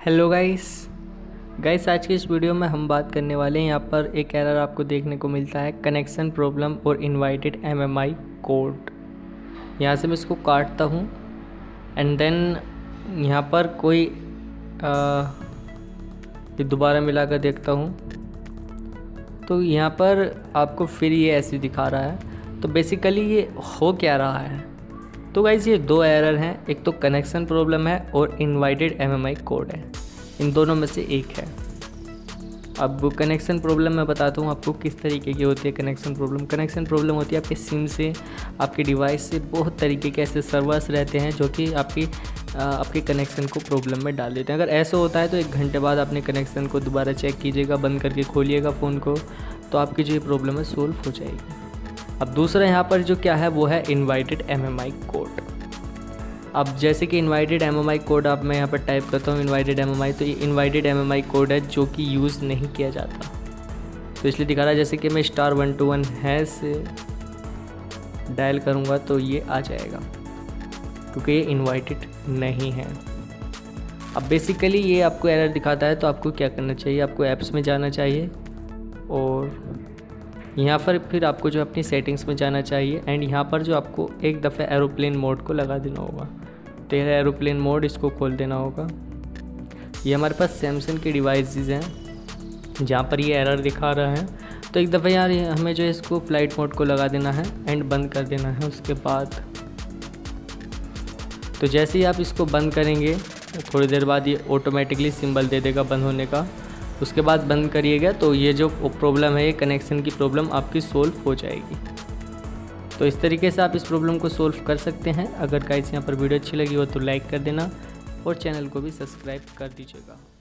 Hello guys आज की इस वीडियो में हम बात करने वाले हैं। यहाँ पर एक एरर आपको देखने को मिलता है, कनेक्शन प्रॉब्लम और इनवाइटेड एमएमआई कोड। यहाँ से मैं इसको काटता हूँ एंड देन यहाँ पर कोई ये दोबारा मिलाकर देखता हूँ तो यहाँ पर आपको फिर ये ऐसे दिखा रहा है। तो बेसिकली ये हो क्या रहा है? तो गाइस ये दो एरर हैं, एक तो कनेक्शन प्रॉब्लम है और इनवाइटेड एमएमआई कोड है। इन दोनों में से एक है। अब कनेक्शन प्रॉब्लम मैं बताता हूँ आपको किस तरीके की होती है। कनेक्शन प्रॉब्लम होती है आपके सिम से, आपके डिवाइस से बहुत तरीके के ऐसे सर्वर्स रहते हैं जो कि आपके कनेक्शन को प्रॉब्लम में डाल देते हैं। अगर ऐसा होता है तो 1 घंटे बाद अपने कनेक्शन को दोबारा चेक कीजिएगा, बंद करके खोलिएगा फ़ोन को, तो आपकी जो ये प्रॉब्लम है सोल्व हो जाएगी। अब दूसरा यहाँ पर जो क्या है वो है इनवाइटेड एमएमआई कोड। अब जैसे कि इनवाइटेड एमएमआई कोड आप मैं यहाँ पर टाइप करता हूँ इनवाइटेड एमएमआई, तो ये इनवाइटेड एमएमआई कोड है जो कि यूज़ नहीं किया जाता, तो इसलिए दिखा रहा है। जैसे कि मैं *121# से डायल करूँगा तो ये आ जाएगा क्योंकि ये इनवाइटेड नहीं है। अब बेसिकली ये आपको एरर दिखाता है तो आपको क्या करना चाहिए, आपको ऐप्स में जाना चाहिए और यहाँ पर फिर आपको जो अपनी सेटिंग्स में जाना चाहिए एंड यहाँ पर जो आपको एक दफ़ा एरोप्लेन मोड को लगा देना होगा। तो यह एरोप्लेन मोड, इसको खोल देना होगा। ये हमारे पास सैमसंग के डिवाइसेस हैं जहाँ पर ये एरर दिखा रहा है। तो एक दफ़ा यार हमें जो है इसको फ्लाइट मोड को लगा देना है एंड बंद कर देना है। उसके बाद तो जैसे ही आप इसको बंद करेंगे थोड़ी देर बाद ये ऑटोमेटिकली सिंबल दे देगा बंद होने का। उसके बाद बंद करिएगा तो ये जो प्रॉब्लम है, ये कनेक्शन की प्रॉब्लम आपकी सोल्व हो जाएगी। तो इस तरीके से आप इस प्रॉब्लम को सोल्व कर सकते हैं। अगर गाइस यहाँ पर वीडियो अच्छी लगी हो तो लाइक कर देना और चैनल को भी सब्सक्राइब कर दीजिएगा।